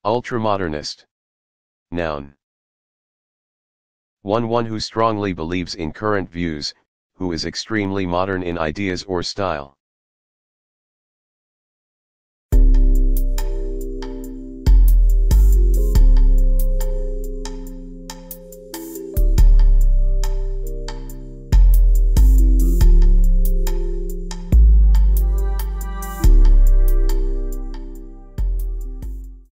Ultramodernist. Noun. 1. One who strongly believes in current views, who is extremely modern in ideas or style.